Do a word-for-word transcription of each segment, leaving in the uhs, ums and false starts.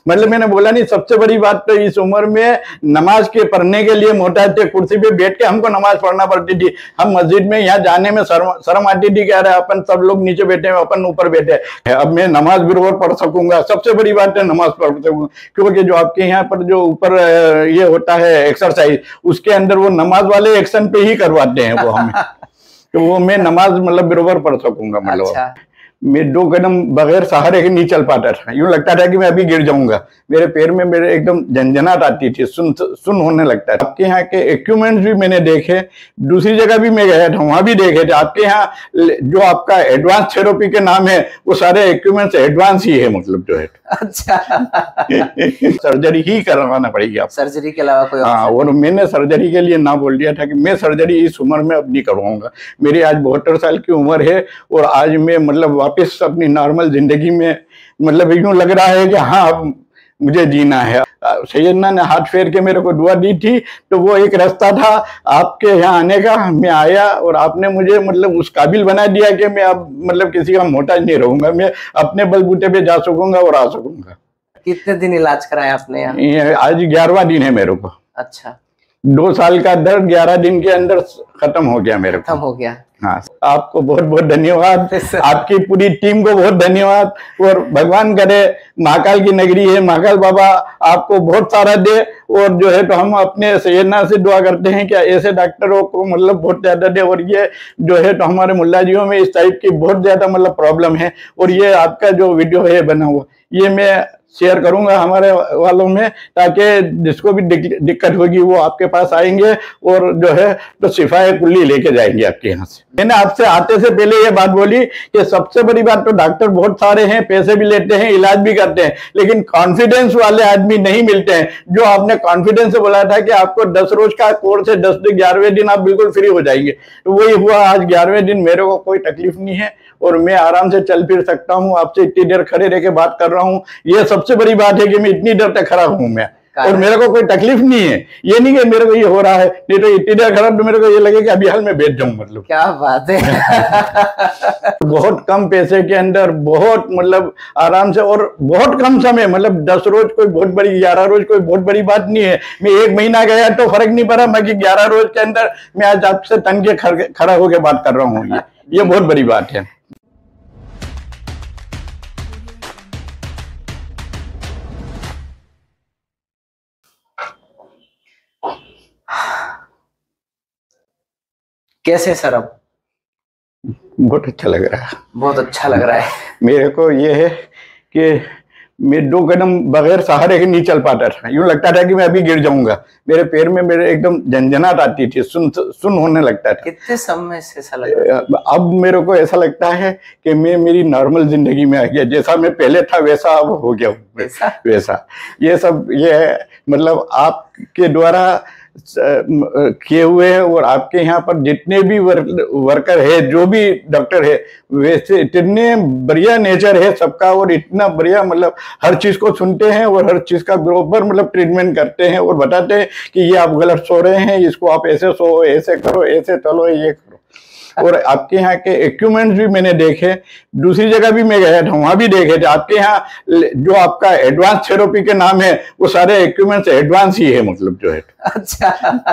मतलब मैंने बोला नहीं, सबसे बड़ी बात तो इस उम्र में नमाज के पढ़ने के लिए मोटा थे, कुर्सी पे बैठ के हमको नमाज पढ़ना पड़ती थी। हम मस्जिद में यहाँ जाने में शर्म शर्म आती थी, कह रहे अपन सब लोग नीचे बैठे हैं, अपन ऊपर बैठे हैं। अब मैं नमाज बराबर पढ़ सकूंगा, सबसे बड़ी बात है नमाज पढ़ सकूंगा, क्योंकि जो आपके यहाँ पर जो ऊपर ये होता है एक्सरसाइज, उसके अंदर वो नमाज वाले एक्शन पे ही करवाते हैं वो हमें। तो वो मैं नमाज मतलब बराबर पढ़ सकूंगा। मतलब अच्छा। मैं दो कदम बगैर सहारे के नहीं चल पाता था, यूं लगता था कि मैं अभी गिर जाऊंगा। मेरे पैर में मेरे एकदम झंझनाहट आती थी, सुन सुन होने लगता था। आपके यहाँ के इक्विपमेंट्स भी मैंने देखे, दूसरी जगह भी मैं गया था, वहां भी देखे थे। आपके यहाँ जो आपका एडवांस थेरेपी के नाम है, वो सारे इक्विपमेंट्स एडवांस ही है, मतलब जो है। अच्छा। सर्जरी ही करवाना पड़ेगी आप, सर्जरी के अलावा कोई? हाँ, और मैंने सर्जरी के लिए ना बोल दिया था कि मैं सर्जरी इस उम्र में अब नहीं करवाऊंगा। मेरी आज बहत्तर साल की उम्र है और आज मैं मतलब वापस अपनी नॉर्मल जिंदगी में, मतलब यूं लग रहा है कि हाँ अब मुझे जीना है। सैयदना ने हाथ फेर के मेरे को दुआ दी थी, तो वो एक रास्ता था आपके यहाँ आने का। मैं आया और आपने मुझे मतलब उस काबिल बना दिया कि मैं अब मतलब किसी का मोहताज नहीं रहूंगा, मैं अपने बलबूते पे जा सकूंगा और आ सकूंगा। कितने दिन इलाज कराया आपने यहाँ? आज ग्यारहवां दिन है मेरे को। अच्छा। दो साल का दर्द ग्यारह दिन के अंदर खत्म हो गया मेरे को। खत्म हो गया। हाँ, आपको बहुत बहुत धन्यवाद, आपकी पूरी टीम को बहुत धन्यवाद। और भगवान करे महाकाल की नगरी है, महाकाल बाबा आपको बहुत सारा दे। और जो है तो हम अपने सैयदना से दुआ करते हैं कि ऐसे डॉक्टरों को मतलब बहुत ज्यादा दे। और ये जो है तो हमारे मुल्लाजियों में इस टाइप की बहुत ज्यादा मतलब प्रॉब्लम है। और ये आपका जो वीडियो है बना हुआ, ये मैं शेयर करूंगा हमारे वालों में, ताकि जिसको भी दिक्कत होगी वो आपके पास आएंगे और जो है तो शिफाए कुल्ली लेके जाएंगे आपके यहाँ से। मैंने आपसे आते से पहले ये बात बोली कि सबसे बड़ी बात तो डॉक्टर बहुत सारे हैं, पैसे भी लेते हैं, इलाज भी करते हैं, लेकिन कॉन्फिडेंस वाले आदमी नहीं मिलते हैं। जो आपने कॉन्फिडेंस से बोला था कि आपको दस रोज का कोर्स है, दस दिन ग्यारहवें दिन आप बिल्कुल फ्री हो जाएंगे, तो वही हुआ। आज ग्यारहवें दिन मेरे को कोई तकलीफ नहीं है और मैं आराम से चल फिर सकता हूँ। आपसे इतनी देर खड़े रह के बात कर रहा हूँ, ये सबसे बड़ी बात है कि मैं इतनी देर तक खड़ा हूँ मैं, और मेरे को कोई तकलीफ नहीं है। ये नहीं कि मेरे को ये हो रहा है, नहीं तो इतनी देर खड़ा तो मेरे को ये लगे कि अभी हाल में बैठ जाऊं। मतलब क्या बात है। बहुत कम पैसे के अंदर बहुत मतलब आराम से और बहुत कम समय, मतलब दस रोज कोई बहुत बड़ी, ग्यारह रोज कोई बहुत बड़ी बात नहीं है। मैं एक महीना गया तो फर्क नहीं पड़ा, बाकी ग्यारह रोज के अंदर मैं आज आपसे तन के खड़ा होकर बात कर रहा हूँ। ये ये बहुत बड़ी बात है। कैसे सर? अब बहुत अच्छा लग रहा है, बहुत अच्छा लग रहा है। मेरे को ये है कि मैं दो कदम बगैर सहारे के नहीं चल पाता था, यूं लगता था कि मैं अभी गिर जाऊंगा। मेरे पैर में मेरे एकदम झंझनाहट आती थी, सुन सुन होने लगता था। कितने समय से ऐसा लगता है? अब मेरे को ऐसा लगता है कि मैं मेरी नॉर्मल जिंदगी में आ गया, जैसा मैं पहले था वैसा अब हो गया वैसा वैसा ये सब ये है मतलब आपके द्वारा किए हुए हैं। और आपके यहाँ पर जितने भी वर्क, वर्कर है, जो भी डॉक्टर है, वैसे इतने बढ़िया नेचर है सबका, और इतना बढ़िया मतलब हर चीज को सुनते हैं और हर चीज का बराबर मतलब ट्रीटमेंट करते हैं और बताते हैं कि ये आप गलत सो रहे हैं, इसको आप ऐसे सो, ऐसे करो, ऐसे चलो, ये करो। और आपके यहाँ के इक्विपमेंट्स भी मैंने देखे, दूसरी जगह भी मैं गया था, वहां भी देखे थे। आपके यहाँ जो आपका एडवांस थेरेपी के नाम है, वो सारे इक्विपमेंट्स एडवांस ही है, मतलब जो है। अच्छा।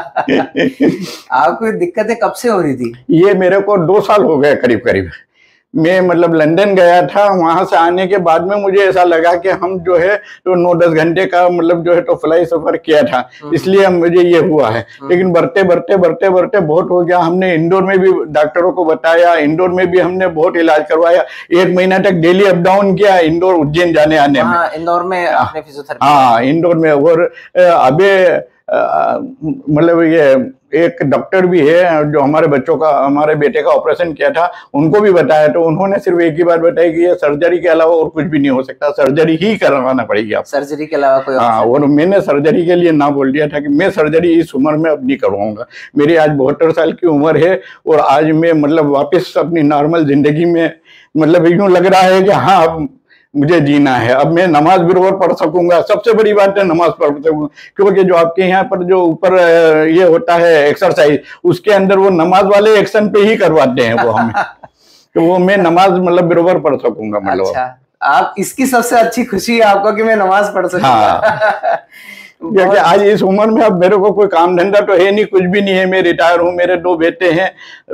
आपको दिक्कतें कब से हो रही थी? ये मेरे को दो साल हो गए करीब करीब। मैं मतलब लंदन गया था, वहां से आने के बाद में मुझे ऐसा लगा कि हम जो है तो नौ दस घंटे का मतलब जो है तो फ्लाई सफर किया था, इसलिए मुझे ये हुआ है। लेकिन बढ़ते बढ़ते बढ़ते बढ़ते बहुत हो गया। हमने इंदौर में भी डॉक्टरों को बताया, इंदौर में भी हमने बहुत इलाज करवाया। एक महीना तक डेली अप डाउन किया इंदौर उज्जैन जाने आने में। इंदौर में आपने फिजियोथेरेपी? हाँ, इंदौर में। और अभी मतलब ये एक डॉक्टर भी है जो हमारे बच्चों का, हमारे बेटे का ऑपरेशन किया था, उनको भी बताया, तो उन्होंने सिर्फ एक ही बात बताई कि ये सर्जरी के अलावा और कुछ भी नहीं हो सकता, सर्जरी ही करवाना पड़ेगी आप। सर्जरी के अलावा कोई? हाँ, और मैंने सर्जरी के लिए ना बोल दिया था कि मैं सर्जरी इस उम्र में अब नहीं करवाऊंगा। मेरी आज बहत्तर साल की उम्र है और आज मैं मतलब वापस अपनी नॉर्मल जिंदगी में, मतलब यूं लग रहा है कि हाँ अब मुझे जीना है, अब मैं नमाज बराबर पढ़ सकूंगा। सबसे बड़ी बात है नमाज पढ़ सकूंगा, क्योंकि जो आपके यहाँ पर जो ऊपर ये होता है एक्सरसाइज, उसके अंदर वो नमाज वाले एक्शन पे ही करवाते हैं वो हमें। तो वो मैं नमाज मतलब बराबर पढ़ सकूंगा। मतलब अच्छा, आप इसकी सबसे अच्छी खुशी है आपको कि मैं नमाज पढ़ सकूंगा। हाँ। क्योंकि आज इस उम्र में अब मेरे को कोई काम धंधा तो है नहीं, कुछ भी नहीं है, मैं रिटायर हूँ, मेरे दो बेटे हैं,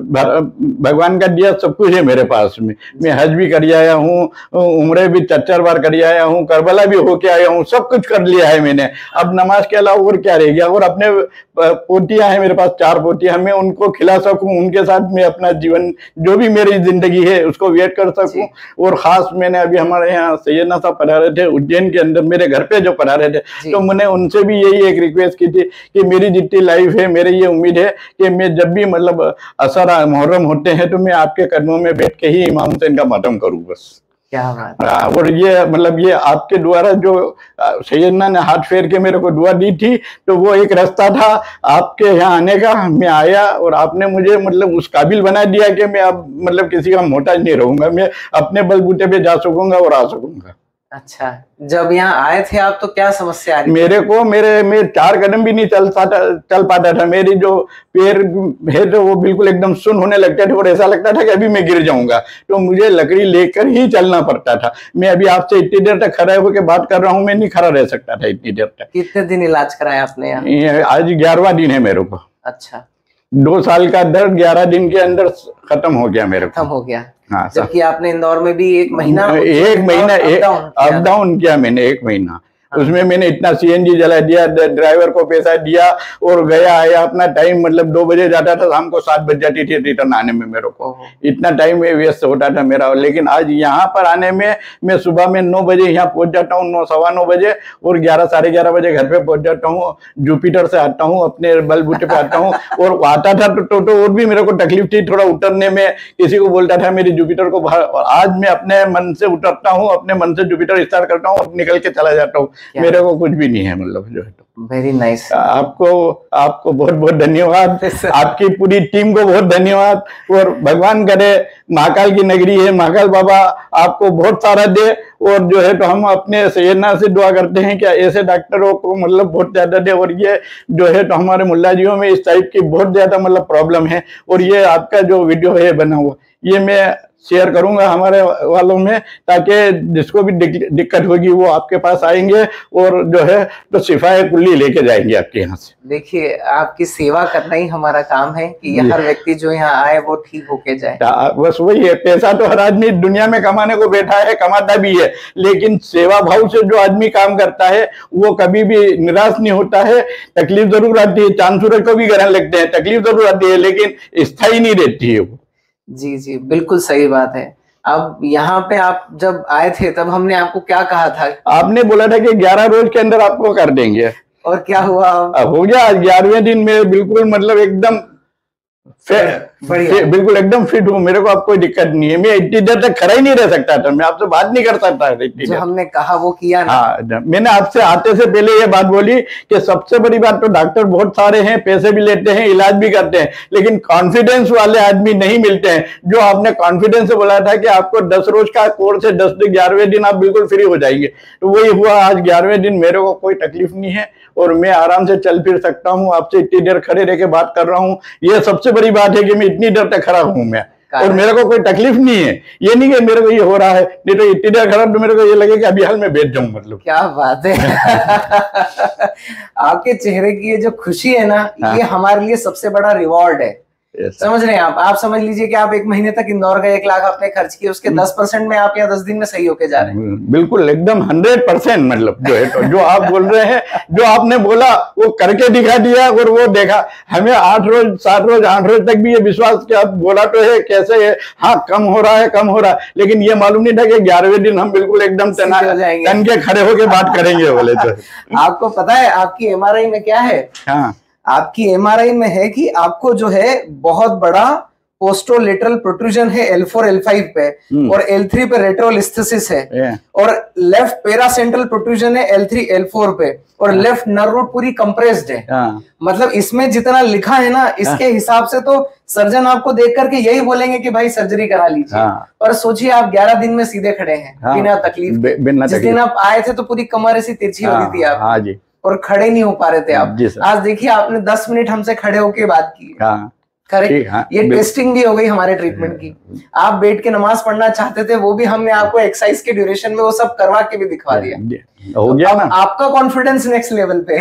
भगवान का दिया सब कुछ है मेरे पास में। मैं हज भी कर आया हूँ, उम्रे भी चार चार बार कर आया हूँ, करबला भी होके आया हूँ, सब कुछ कर लिया है मैंने। अब नमाज के अलावा और क्या रह गया। और अपने पोतियां हैं मेरे पास, चार पोतियां, मैं उनको खिला सकूं, उनके साथ मैं अपना जीवन जो भी मेरी जिंदगी है उसको व्यक्त कर सकूं। और खास मैंने अभी हमारे यहाँ सैयदना साहब पढ़ा रहे थे उज्जैन के अंदर, मेरे घर पे जो पढ़ा रहे थे, तो मैंने उनसे भी यही एक रिक्वेस्ट की थी कि मेरी जितनी लाइफ है, मेरी ये उम्मीद है कि मैं जब भी मतलब असर मुहर्रम होते हैं तो मैं आपके कदमों में बैठ के ही इमाम हुसैन का मातम करूं बस। क्या बात है। और ये मतलब ये आपके द्वारा जो सैयदना ने हाथ फेर के मेरे को दुआ दी थी, तो वो एक रास्ता था आपके यहाँ आने का। मैं आया और आपने मुझे मतलब उस काबिल बना दिया कि मैं अब मतलब किसी का मोहताज नहीं रहूंगा, मैं अपने बलबूते पे जा सकूंगा और आ सकूंगा। अच्छा, जब यहाँ आए थे आप तो क्या समस्या आ रही? मेरे को मेरे में चार कदम भी नहीं चल पाता चल पाता था। मेरी जो पैर है तो वो बिल्कुल एकदम सुन्न होने लगते थे और ऐसा लगता था कि अभी मैं गिर जाऊंगा, तो मुझे लकड़ी लेकर ही चलना पड़ता था। मैं अभी आपसे इतनी देर तक खड़ा होकर बात कर रहा हूँ, मैं नहीं खड़ा रह सकता था इतनी देर तक। कितने दिन इलाज कराया आपने यहाँ? आज ग्यारहवां दिन है मेरे को। अच्छा, दो साल का दर्द ग्यारह दिन के अंदर खत्म हो गया मेरे को। खत्म हो गया। हाँ, जबकि आपने इंदौर में भी एक महीना एक महीना अप डाउन किया मैंने, एक महीना। हाँ। उसमें मैंने इतना सीएनजी जला दिया, ड्राइवर को पैसा दिया और गया आया। अपना टाइम मतलब दो बजे जाता था, शाम को सात बज जाती थी रिटर्न आने में मेरे को। इतना टाइम व्यस्त होता था मेरा। लेकिन आज यहाँ पर आने में मैं सुबह में नौ बजे यहाँ पहुंच जाता हूँ, नौ सवा नौ बजे, और ग्यारह साढ़े ग्यारह बजे घर पे पहुंच जाता हूँ। जुपिटर से आता हूँ, अपने बलबूते पे आता हूँ। और आता था तो, तो, तो और भी मेरे को तकलीफ थी थोड़ा उतरने में, किसी को बोलता था मेरी जुपिटर को बाहर। और आज मैं अपने मन से उतरता हूँ, अपने मन से जुपिटर स्टार्ट करता हूँ और निकल के चला जाता हूँ। मेरे को कुछ भी नहीं है मतलब जो है। Very nice. आपको आपको बहुत बहुत धन्यवाद, आपकी पूरी टीम को बहुत धन्यवाद। और भगवान करे महाकाल की नगरी है, महाकाल बाबा आपको बहुत सारा दे। और जो है तो हम अपने सैयदना से दुआ करते हैं कि ऐसे डॉक्टरों को मतलब बहुत ज्यादा दे। और ये जो है तो हमारे मुल्लाजियों में इस टाइप की बहुत ज्यादा मतलब प्रॉब्लम है। और ये आपका जो वीडियो है बना हुआ, ये मैं शेयर करूंगा हमारे वालों में, ताकि जिसको भी दिक्कत होगी वो आपके पास आएंगे और जो है तो शिफाए कुल्ली लेके जाएंगे आपके यहाँ से। देखिए, आपकी सेवा करना ही हमारा काम है कि हर व्यक्ति जो यहाँ आए वो ठीक होके जाए। बस वही है। पैसा तो हर आदमी दुनिया में कमाने को बैठा है, कमाता भी है, लेकिन सेवा भाव से जो आदमी काम करता है वो कभी भी निराश नहीं होता है। तकलीफ जरूर आती है, चांद सूरज को भी ग्रहण लगते हैं, तकलीफ जरूर आती है, लेकिन स्थायी नहीं रहती है वो। जी जी, बिल्कुल सही बात है। अब यहाँ पे आप जब आए थे तब हमने आपको क्या कहा था? आपने बोला था कि ग्यारह रोज के अंदर आपको कर देंगे। और क्या हुआ? अब हो गया। ग्यारहवें दिन में बिल्कुल मतलब एकदम बिल्कुल एकदम फिट हूँ। मेरे को अब कोई दिक्कत नहीं है। मैं इतनी देर तक खड़ा ही नहीं रह सकता था, मैं आपसे बात नहीं कर सकता था इतनी देर। हमने कहा वो किया ना। हाँ, मैंने आपसे आते से पहले ये बात बोली कि सबसे बड़ी बात तो डॉक्टर बहुत सारे हैं, पैसे भी लेते हैं, इलाज भी करते हैं, लेकिन कॉन्फिडेंस वाले आदमी नहीं मिलते हैं। जो आपने कॉन्फिडेंस से बोला था कि आपको दस रोज का कोर्स है, दस दिन ग्यारहवें दिन आप बिल्कुल फ्री हो जाएंगे, तो वही हुआ। आज ग्यारहवें दिन मेरे को कोई तकलीफ नहीं है और मैं आराम से चल फिर सकता हूँ। आपसे इतनी देर खड़े रह के बात कर रहा हूँ, ये सबसे बड़ी बात है कि मैं इतनी देर तक खड़ा हूँ मैं, और मेरे को कोई तकलीफ नहीं है। ये नहीं कि मेरे को ये हो रहा है, नहीं तो इतनी देर खड़ा तो मेरे को ये लगे कि अभी हाल में बैठ जाऊं। मतलब क्या बात है। आपके चेहरे की ये जो खुशी है ना, ये हमारे लिए सबसे बड़ा रिवॉर्ड है। समझ रहे हैं आप? आप समझ लीजिए कि आप एक महीने तक इंदौर गए, एक लाख आपने खर्च किए, उसके दस परसेंट में आप यहाँ दस दिन में सही होके जा रहे हैं। बिल्कुल एकदम हंड्रेड परसेंट मतलब जो है तो जो आप बोल रहे हैं, जो आपने बोला वो करके दिखा दिया। और वो देखा हमें आठ रोज सात रोज आठ रोज तक भी ये विश्वास कि आप बोला तो है कैसे है, हाँ कम हो रहा है कम हो रहा है, लेकिन ये मालूम नहीं था कि ग्यारहवें दिन हम बिल्कुल एकदम तन के खड़े होके बात करेंगे बोले तो। आपको पता है आपकी एमआरआई में क्या है? हाँ, आपकी एमआरआई में है कि आपको जो है बहुत बड़ा पोस्टोलेटरल प्रोट्रूजन है एल फोर एल फाइव पे, और एल थ्री पे रेट्रोलिस्थेसिस है, और लेफ्ट पेरासेंट्रल प्रोट्रूजन है एल थ्री एल फोर पे, और लेफ्ट नर्व रूट पूरी कंप्रेस्ड है। मतलब इसमें जितना लिखा है ना, इसके हिसाब से तो सर्जन आपको देख करके यही बोलेंगे कि भाई सर्जरी करा लीजिए। और सोचिए आप ग्यारह दिन में सीधे खड़े हैं बिना तकलीफ। जिस दिन आप आए थे तो पूरी कमर ऐसी तिरछी हो रही थी आप, और खड़े नहीं हो पा रहे थे आप। आज देखिए आपने दस मिनट हमसे खड़े होके बात की। हाँ। करेक्ट। हाँ, ये टेस्टिंग भी हो गई हमारे ट्रीटमेंट की। आप बैठ के नमाज पढ़ना चाहते थे, वो भी हमने आपको एक्सरसाइज के ड्यूरेशन में वो सब करवा के भी दिखवा दिया। हो गया ना। आपका कॉन्फिडेंस नेक्स्ट लेवल पे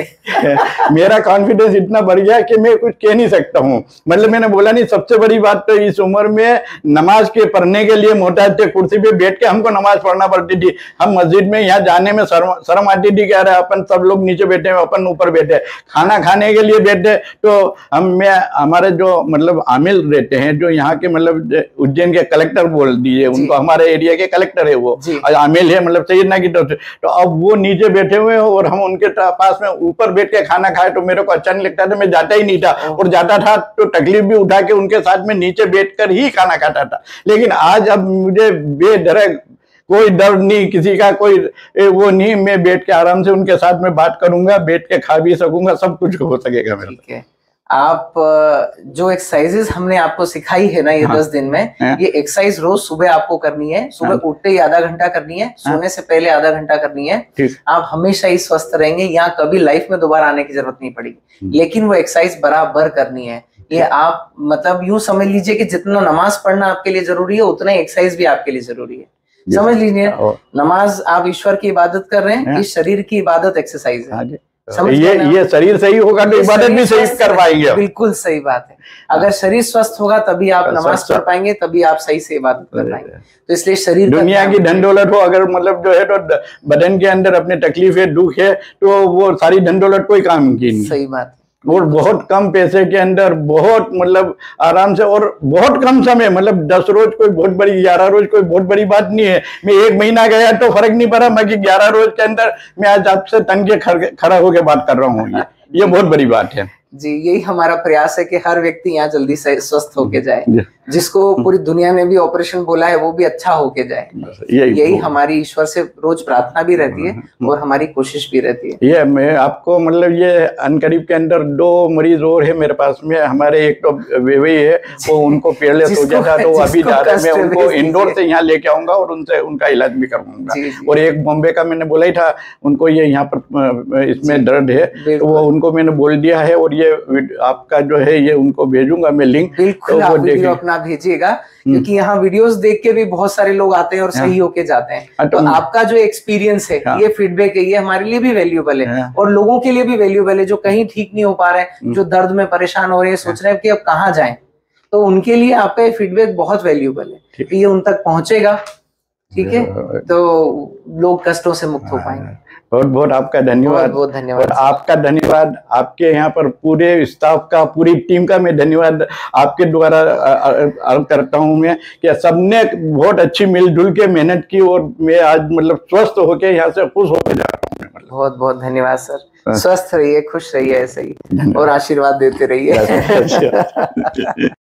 मेरा कॉन्फिडेंस इतना बढ़ गया कि मैं कुछ कह नहीं सकता हूँ। मतलब मैंने बोला नहीं, सबसे बड़ी बात तो इस उम्र में नमाज के पढ़ने के लिए मोहताज थे, कुर्सी पे बैठ के हमको नमाज पढ़ना पड़ती थी। हम मस्जिद में यहाँ जाने में शर्म शर्म आती थी, कह रहे अपन सब लोग नीचे बैठे हैं, अपन ऊपर बैठे। खाना खाने के लिए बैठे तो हम मैं हमारे जो मतलब आमिल रहते हैं, जो यहाँ के मतलब उज्जैन के कलेक्टर बोल दीजिए उनको, हमारे एरिया के कलेक्टर है वो, आमिल है मतलब सैयदना की तरफ से। तो अब वो नीचे बैठे हुए और हम उनके पास में ऊपर बैठ के खाना खाए तो मेरे को अच्छा नहीं लगता था, मैं जाता ही नहीं था। और जाता था तो तकलीफ भी उठा के उनके साथ में नीचे बैठकर ही खाना खाता था। लेकिन आज अब मुझे बेधड़क, कोई डर नहीं किसी का, कोई वो नहीं, मैं बैठ के आराम से उनके साथ में बात करूंगा, बैठ के खा भी सकूंगा, सब कुछ हो सकेगा मेरे। आप जो एक्सरसाइजेस हमने आपको सिखाई है ना ये हाँ, दस दिन में, हाँ, ये एक्सरसाइज रोज सुबह आपको करनी है। सुबह हाँ, उठते ही आधा घंटा करनी है, सोने हाँ, से पहले आधा घंटा करनी है। आप हमेशा ही स्वस्थ रहेंगे, यहाँ कभी लाइफ में दोबारा आने की जरूरत नहीं पड़ेगी। लेकिन वो एक्सरसाइज बराबर करनी है। ये आप मतलब यूं समझ लीजिए कि जितना नमाज पढ़ना आपके लिए जरूरी है, उतना एक्सरसाइज भी आपके लिए जरूरी है। समझ लीजिए, नमाज आप ईश्वर की इबादत कर रहे हैं, इस शरीर की इबादत एक्सरसाइज है। ये ये शरीर सही होगा तो इबादत भी सही कर पाएंगे। बिल्कुल सही बात है। अगर शरीर स्वस्थ होगा तभी आप नमाज पढ़ पाएंगे, तभी आप सही से इबादत कर पाएंगे। तो इसलिए शरीर, दुनिया की धन दौलत हो अगर मतलब जो है तो बदन के अंदर अपने तकलीफ है, दुख है, तो वो सारी धन दौलत कोई काम की नहीं। सही बात। और बहुत कम पैसे के अंदर बहुत मतलब आराम से, और बहुत कम समय, मतलब दस रोज कोई बहुत बड़ी, ग्यारह रोज कोई बहुत बड़ी बात नहीं है। मैं एक महीना गया तो फर्क नहीं पड़ा, मैं कि ग्यारह रोज के अंदर मैं आज आपसे तन के खड़ा होकर बात कर रहा हूँ। ये ये बहुत बड़ी बात है जी। यही हमारा प्रयास है कि हर व्यक्ति यहाँ जल्दी से स्वस्थ होके जाए, जिसको पूरी दुनिया में भी ऑपरेशन बोला है वो भी अच्छा होके जाए। यही, यही हमारी ईश्वर से रोज प्रार्थना भी रहती है और हमारी कोशिश भी रहती है। ये मैं आपको मतलब ये अनकरीब के अंदर दो मरीज और है मेरे पास में। हमारे एक तो बेबी है, वो उनको पहले सोचा था तो अभी जा रहे, मैं उनको इंदौर से यहाँ लेके आऊंगा और उनसे उनका इलाज भी करवाऊंगा। और एक बॉम्बे का मैंने बोला ही था, उनको ये यहाँ पर इसमें दर्द है तो वो उनको मैंने बोल दिया है। और ये आपका जो है ये उनको भेजूंगा मैं लिंक, बिल्कुल आप वीडियो अपना भेजिएगा, क्योंकि यहाँ वीडियोस देख के भी बहुत सारे लोग आते हैं और सही होके जाते हैं। तो आपका जो एक्सपीरियंस है, ये फीडबैक है, ये हमारे लिए भी वैल्यूएबल है और लोगों के लिए भी वैल्यूएबल है जो कहीं ठीक नहीं हो पा रहे हैं, जो दर्द में परेशान हो रहे हैं, सोच रहे हैं कि अब कहाँ जाएं, तो उनके लिए आपका फीडबैक बहुत वैल्यूएबल है। ये उन तक पहुंचेगा, ठीक है, तो लोग कष्टों से मुक्त हो पाएंगे। बहुत बहुत आपका धन्यवाद। बहुत धन्यवाद। और आपका धन्यवाद, आपके यहाँ पर पूरे स्टाफ का, पूरी टीम का मैं धन्यवाद आपके द्वारा अर्ज करता हूँ मैं कि सबने बहुत अच्छी मिलजुल के मेहनत की और मैं आज मतलब स्वस्थ होके यहाँ से खुश होके जा रहा हूँ। बहुत बहुत धन्यवाद सर। स्वस्थ रहिए, खुश रहिए ऐसे ही और आशीर्वाद देते रहिए।